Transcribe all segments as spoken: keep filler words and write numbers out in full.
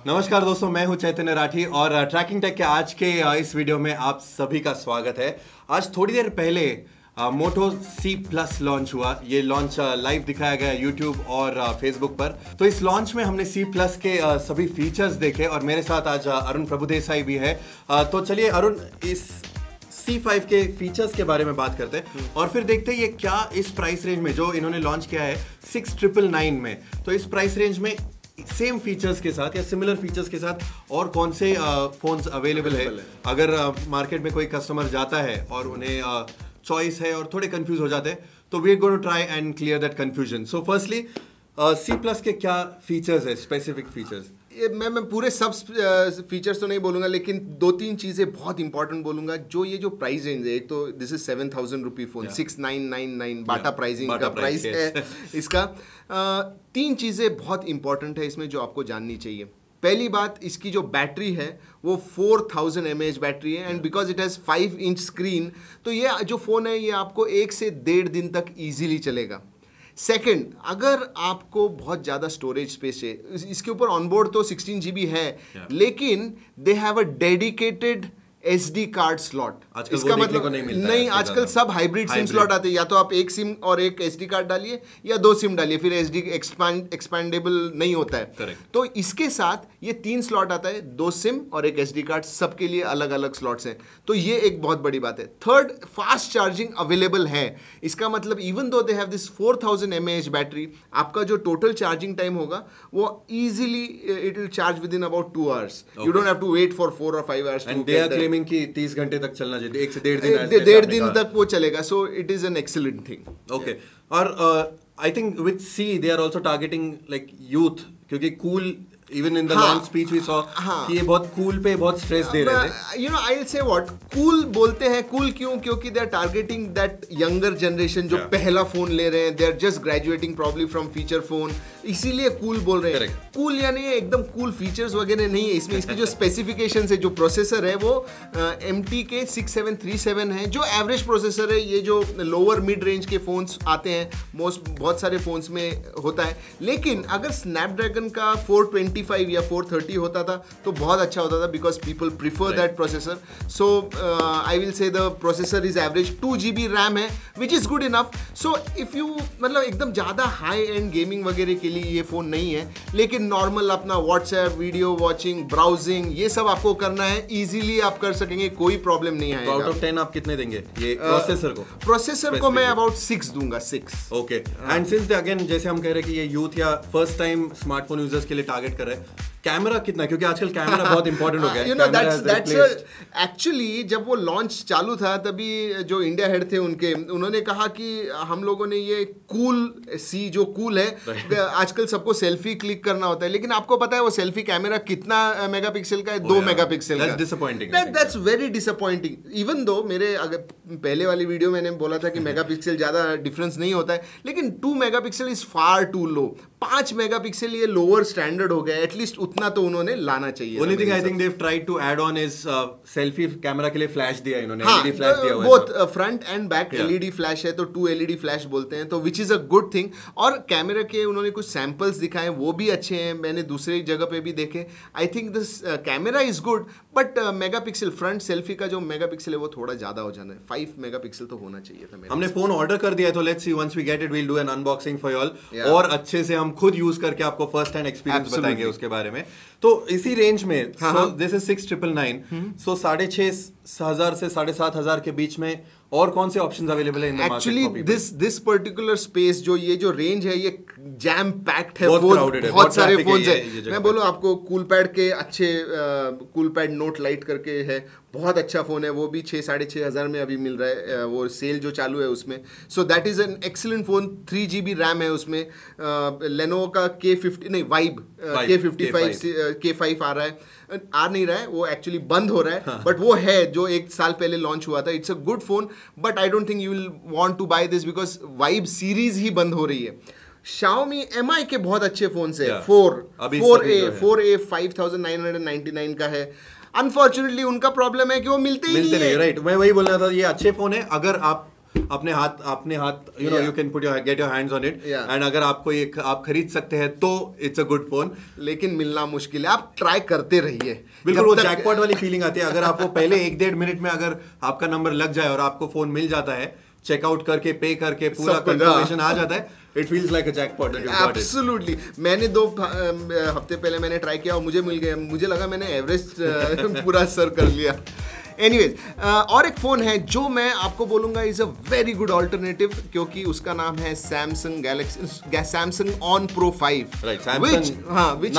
नमस्कार दोस्तों, मैं हूं चैतन्य राठी और ट्रैकिंग टेक के आज के इस वीडियो में आप सभी का स्वागत है। आज थोड़ी देर पहले मोटो सी प्लस लॉन्च हुआ। ये लॉन्च लाइव दिखाया गया यूट्यूब और फेसबुक पर। तो इस लॉन्च में हमने सी प्लस के सभी फीचर्स देखे और मेरे साथ आज अरुण प्रभुदेसाई भी है। तो चलिए अरुण, इस सी फाइव के फीचर्स के बारे में बात करते हैं और फिर देखते हैं ये क्या इस प्राइस रेंज में जो इन्होंने लॉन्च किया है सिक्स ट्रिपल नाइन में, तो इस प्राइस रेंज में सेम फीचर्स के साथ या सिमिलर फीचर्स के साथ और कौन से फोन्स अवेलेबल है। अगर मार्केट में कोई कस्टमर जाता है और उन्हें चॉइस है और थोड़े कंफ्यूज हो जाते हैं, तो we are going to try and clear that confusion. So firstly C plus के क्या फीचर्स है, स्पेसिफिक फीचर्स? मैं मैं पूरे सब फीचर्स तो नहीं बोलूँगा, लेकिन दो तीन चीज़ें बहुत इंपॉर्टेंट बोलूँगा। जो ये जो प्राइस रेंज है, एक तो this is seven thousand rupee phone, six nine nine nine बाटा प्राइसिंग का प्राइस है इसका। आ, तीन चीज़ें बहुत इंपॉर्टेंट है इसमें जो आपको जाननी चाहिए। पहली बात, इसकी जो बैटरी है वो four thousand M A H battery है and because it has five inch screen, तो ये जो फ़ोन है ये आपको एक से डेढ़ दिन तक ईजिली चलेगा। सेकेंड, अगर आपको बहुत ज़्यादा स्टोरेज स्पेस है, इसके ऊपर ऑनबोर्ड तो सिक्सटीन जी बी है, yeah. लेकिन they have a dedicated S D card slot. इसका मतलब नहीं, नहीं आजकल सब हाइब्रिड सिम स्लॉट आते हैं, या तो आप एक सिम और एक एस डी कार्ड डालिए या दो सिम डालिए, फिर एस डी एक्सपैंड एक्सपैंडेबल नहीं होता है। Correct. तो इसके साथ ये तीन स्लॉट आता है, दो सिम और एक एस डी कार्ड, सबके लिए अलग अलग स्लॉट्स हैं। तो ये एक बहुत बड़ी बात है। थर्ड, फास्ट चार्जिंग अवेलेबल है। इसका मतलब even though they have this four thousand M A H battery, आपका जो टोटल चार्जिंग टाइम होगा वो easily it will charge within about two hours. You don't have to wait for four or five hours कि तीस घंटे तक चलना चाहिए, एक से डेढ़ दिन डेढ़ दिन तक वो चलेगा। So it is an excellent thing. Okay, और I think with C they are also targeting like youth, क्योंकि cool even in the launch speech we saw कि ये बहुत कूल पे बहुत स्ट्रेस दे रहे थे। You know I will say what cool बोलते हैं। कूल क्यों? क्योंकि they are targeting that younger generation जो yeah. पहला फोन ले रहे हैं, they are just graduating probably from feature phone, इसीलिए कूल बोल रहे हैं। कूल यानी एकदम कूल फीचर्स वगैरह नहीं है इसमें। इसकी जो स्पेसिफिकेशन है, जो प्रोसेसर है वो M T K six seven three seven है, जो एवरेज प्रोसेसर है। ये जो लोअर मिड रेंज के फोन्स आते हैं मोस्ट बहुत सारे फोन्स में होता है, लेकिन अगर स्नैपड्रैगन का फोर ट्वेंटी फाइव या फोर थर्टी होता था तो बहुत अच्छा होता था, because people prefer that processor. So I will say the processor is average, two G B RAM है which is good enough. So if you मतलब एकदम ज़्यादा हाई एंड गेमिंग वगैरह के लिए ये फ़ोन नहीं है, लेकिन नॉर्मल अपना व्हाट्सएप, वीडियो वॉचिंग, ब्राउजिंग, ये सब आपको करना है, इजीली आप कर सकेंगे, कोई प्रॉब्लम नहीं आएगा। आउट ऑफ टेन आप कितने देंगे ये प्रोसेसर को? प्रोसेसर को मैं अबाउट सिक्स दूंगा, six. Okay, and since again जैसे हम कह रहे हैं कि ये यूथ या फर्स्ट टाइम स्मार्टफोन यूजर्स के लिए टारगेट कर रहे हैं, कैमरा कितना, क्योंकि आजकल कैमरा बहुत इंपॉर्टेंट हो गया है। You know that's that's actually जब वो लॉन्च चालू था तभी जो इंडिया हेड थे उनके, उन्होंने कहा कि हम लोगों ने ये कूल सी जो कूल है, आजकल सबको सेल्फी क्लिक करना होता है, लेकिन आपको पता है वो सेल्फी कैमरा कितना मेगापिक्सल का है? दो मेगापिक्सल का। Disappointing, that's very disappointing. Even though मेरे अगर पहले वाली वीडियो मैंने बोला था कि मेगापिक्सल ज़्यादा डिफरेंस नहीं होता है, लेकिन two megapixel is far too low. पाँच मेगापिक्सल ये लोअर स्टैंडर्ड हो गया, एटलीस्ट उतना तो उन्होंने लाना चाहिए। Only thing I think they've tried to add on is uh, selfie camera के लिए फ्लैश दिया इन्होंने, हाँ, एलईडी फ्लैश दिया हुआ है। Both front and back LED flash है, तो टू एलईडी फ्लैश बोलते हैं, तो which is a good thing. और कैमरा के उन्होंने कुछ सैंपल्स दिखाए, वो भी अच्छे हैं, मैंने दूसरे जगह पे भी देखे। I think this camera is good, but megapixel front selfie का जो मेगापिक्सल है वो थोड़ा ज्यादा हो जाना है, फाइव मेगापिक्सल तो होना चाहिए था। हमने फोन ऑर्डर कर दिया है, तो let's see once we get it we'll do an unboxing for you all, और अच्छे से हम खुद यूज करके आपको फर्स्ट हैंड एक्सपीरियंस बताएंगे उसके बारे में। तो इसी रेंज में this is six triple nine, so साढ़े छह हजार से साढ़े सात हजार के बीच में और कौन से ऑप्शंस अवेलेबल है in the market? Actually this this particular space जो ये जो रेंज है ये जैम पैक्ड है, बहुत बहुत, बहुत, बहुत सारे फोन्स है। मैं बोलूँ आपको कूल पैड के अच्छे कूल पैड नोट लाइट करके है, बहुत अच्छा फ़ोन है, वो भी छः साढ़े छः हज़ार में अभी मिल रहा है, वो सेल जो चालू है उसमें। So that is an excellent phone, three G B RAM है उसमें। लेनोवो का के फिफ्टी नहीं Vibe K fifty five K five आ रहा है, आ नहीं रहा है वो, एक्चुअली बंद हो रहा है, हाँ. बट वो है जो एक साल पहले लॉन्च हुआ था। It's a good phone, but I don't think you will want to buy this because Vibe series ही बंद हो रही है। Xiaomi एम आई के बहुत अच्छे फोन है, four four A four A five thousand nine hundred ninety nine का है। अनफॉर्चुनेटली उनका प्रॉब्लम है कि वो मिलते ही मिलते नहीं, राइट। मैं वही बोलना था, ये अच्छे फोन है अगर आप अपने हाथ अपने हाथ you know you can put your get your hands on it and अगर आपको ये आप खरीद सकते हैं तो इट्स अ गुड फोन, लेकिन मिलना मुश्किल है, आप ट्राई करते रहिए। बिल्कुल वो जैकपॉट वाली फीलिंग आती है अगर आपको पहले एक डेढ़ मिनट में अगर आपका नंबर लग जाए और आपको फोन मिल जाता है, चेकआउट करके पे करके पूरा कंफर्मेशन आ जाता है, it feels like a jackpot that you got it. Absolutely. मैंने दो हफ्ते पहले मैंने ट्राई किया और मुझे मिल गया, मुझे लगा मैंने एवरेस्ट पूरा सर कर लिया। एनीवेज uh, और एक फ़ोन है जो मैं आपको बोलूँगा is a very good alternative, क्योंकि उसका नाम है Samsung Galaxy Samsung On Pro five, which हाँ विच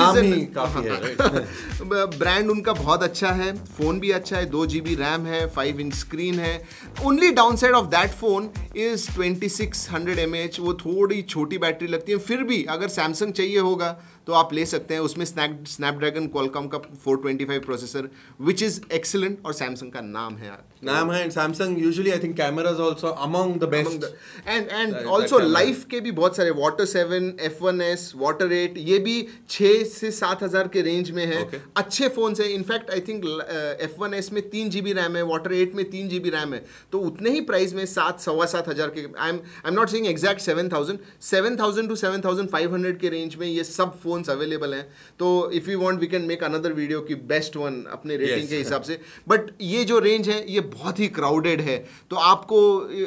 इज ब्रांड उनका बहुत अच्छा है, फ़ोन भी अच्छा है, दो जी बी रैम है, फाइव इंच स्क्रीन है। Only downside of that phone is twenty six hundred M H, वो थोड़ी छोटी बैटरी लगती है, फिर भी अगर सैमसंग चाहिए होगा तो आप ले सकते हैं। उसमें स्नैप स्नैपड्रैगन क्वालकॉम का four twenty five processor which is excellent, और सैमसंग का नाम है नाम है Samsung usually I think cameras also among the best, and and also life के भी बहुत सारे, water seven, F one S, water eight, ये भी छः से सात हज़ार के रेंज में है। okay. अच्छे फ़ोन्स हैं। In fact I think F one S में तीन जी बी रैम है, वाटर एट में तीन जी बी रैम है, तो उतने ही प्राइस में सात सवा सात हज़ार के, I'm I'm not saying exact seven thousand seven thousand to seven thousand five hundred के रेंज में ये सब फोन अवेलेबल हैं। तो if you want we can make another video की बेस्ट वन अपने रेटिंग yes. के हिसाब से, बट ये जो रेंज है ये बहुत ही क्राउडेड है, तो आपको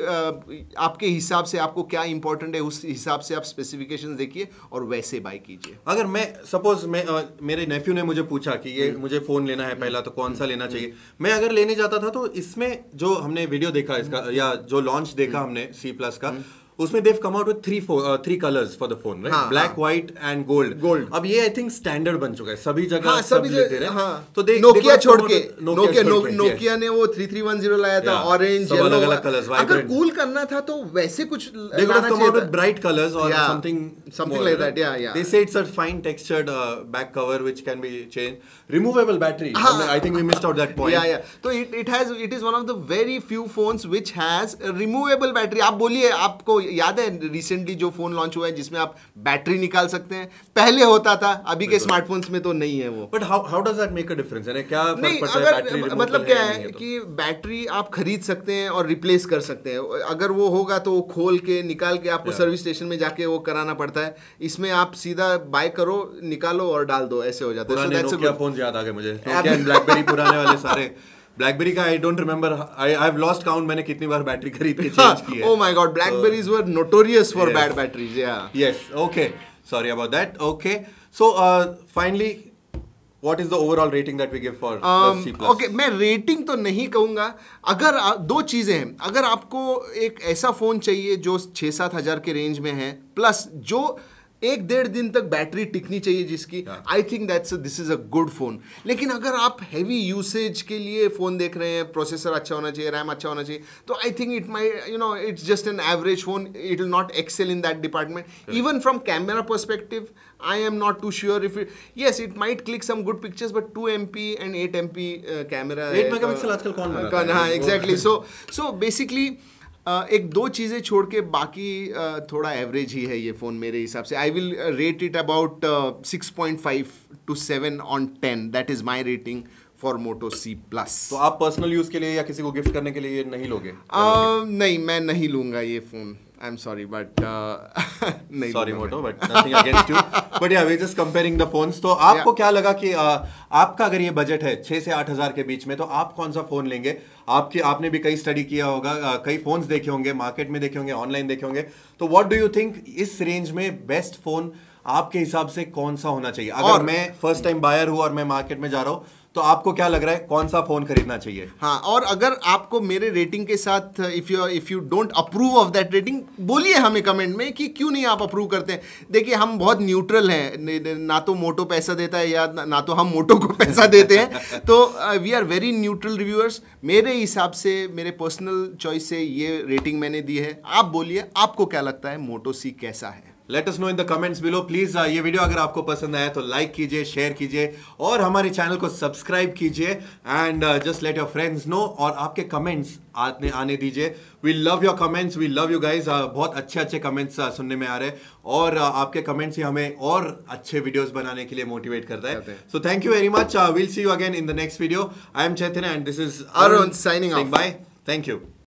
आपके हिसाब से आपको क्या इंपॉर्टेंट है उस हिसाब से आप स्पेसिफिकेशंस देखिए और वैसे बाय कीजिए। अगर मैं सपोज मैं आ, मेरे नेफ्यू ने मुझे पूछा कि ये मुझे फ़ोन लेना है पहला, तो कौन सा लेना चाहिए, मैं अगर लेने जाता था तो इसमें जो हमने वीडियो देखा इसका या जो लॉन्च देखा हमने सी प्लस का, उसमें they've come out with three three colours for the phone, right, black, white and gold. Gold अब ये आई थिंक स्टैंडर्ड बन चुका है, सभी जगह हाँ, सब लेते रहे। हाँ, तो नोकिया छोड़ के नोकिया नोकिया ने वो थ्री थ्री वन जीरो लाया था, ऑरेंज, येलो, अलग अलग कलर्स। अगर कूल करना था तो वैसे कुछ they could have come out with bright colors or yeah, something something more, like that. Yeah, yeah. They say it's a fine textured uh, back cover which can be changed. Removable battery. हाँ, I think we missed out that point. Yeah, yeah. तो it it has it is one of the very few phones which has a removable battery. आप बोलिए, आपको याद है recently जो phone launch हुआ है जिसमें आप बैटरी निकाल सकते हैं? पहले होता था, अभी के स्मार्टफोन्स में तो नहीं है वो। But how how does that make a difference? यानी क्या फर्क पड़ता है बैटरी रिमूवल? मतलब क्या है कि बैटरी आप खरीद सकते हैं और रिप्लेस कर सकते हैं। अगर वो होगा तो वो खोल के निकाल के आपको सर्विस स्टेशन में जाके वो कराना पड़ता है। इसमें आप सीधा बाय करो, निकालो और डाल दो, ऐसे हो जाता है। पुराने नोकिया फोन याद आ गए मुझे, नोकिया एंड ब्लैकबेरी, पुराने वाले सारे। ब्लैकबेरी का I don't remember, I have lost count मैंने कितनी बार बैटरी खरीद के चेंज की है। Oh my god, BlackBerries were notorious for bad batteries. Yeah yes, okay, sorry about that. Okay, so finally What is the overall rating that we give for um, C plus? Okay, मैं rating तो नहीं कहूँगा। अगर आ, दो चीज़ें हैं, अगर आपको एक ऐसा फ़ोन चाहिए जो छः सात हज़ार के रेंज में है, प्लस जो एक डेढ़ दिन तक बैटरी टिकनी चाहिए जिसकी, I think that's this is a good phone. लेकिन अगर आप हैवी यूसेज के लिए फ़ोन देख रहे हैं, प्रोसेसर अच्छा होना चाहिए, रैम अच्छा होना चाहिए, तो I think it my you know it's just an average phone, it will not excel in that department. Even from camera perspective I am not too sure if it, yes, it might click some good pictures, but two M P and eight M P uh, camera. eight megapixel आजकल कौन बनाता है? हाँ, exactly. So, so basically uh, एक दो चीज़ें छोड़ के बाकी uh, थोड़ा एवरेज ही है ये फ़ोन मेरे हिसाब से। I will rate it about six point five to seven on ten. That is my rating for Moto C Plus. तो आप पर्सनल यूज़ के लिए या किसी को गिफ्ट करने के लिए ये नहीं लोगे? uh, नहीं, मैं नहीं लूँगा ये phone. I'm sorry, but uh, नहीं sorry Moto, but nothing against you. But yeah, we're just comparing the phones. तो आपको yeah. क्या लगा कि uh, आपका अगर ये बजट है छः से आठ हज़ार के बीच में, तो आप कौन सा फ़ोन लेंगे? आपके आपने भी कई स्टडी किया होगा, uh, कई फ़ोन्स देखे होंगे, मार्केट में देखे होंगे, ऑनलाइन देखे होंगे, तो व्हाट डू यू थिंक इस रेंज में बेस्ट फ़ोन आपके हिसाब से कौन सा होना चाहिए? अगर और, मैं फर्स्ट टाइम बायर हूँ और मैं मार्केट में जा रहा हूँ, तो आपको क्या लग रहा है कौन सा फोन खरीदना चाहिए? हाँ, और अगर आपको मेरे रेटिंग के साथ if you if you don't approve of that rating, बोलिए हमें कमेंट में कि क्यों नहीं आप अप्रूव करते हैं। देखिए, हम बहुत न्यूट्रल हैं, ना तो मोटो पैसा देता है या ना तो हम मोटो को पैसा देते हैं, तो we are very neutral reviewers. मेरे हिसाब से, मेरे पर्सनल चॉइस से ये रेटिंग मैंने दी है। आप बोलिए आपको क्या लगता है मोटो सी कैसा है? Let us know in the comments below please. ये वीडियो अगर आपको पसंद आया तो लाइक कीजिए, शेयर कीजिए और हमारे चैनल को सब्सक्राइब कीजिए and just let your friends know, और आपके कमेंट्स आने आने दीजिए। We love your comments, we love you guys. बहुत अच्छे अच्छे कमेंट्स uh, सुनने में आ रहे हैं और uh, आपके कमेंट्स ही हमें और अच्छे वीडियोस बनाने के लिए मोटिवेट करता है। So thank you very much, will see you again in the next video. I am Chaitanya and this is Arun signing off. Bye, thank you.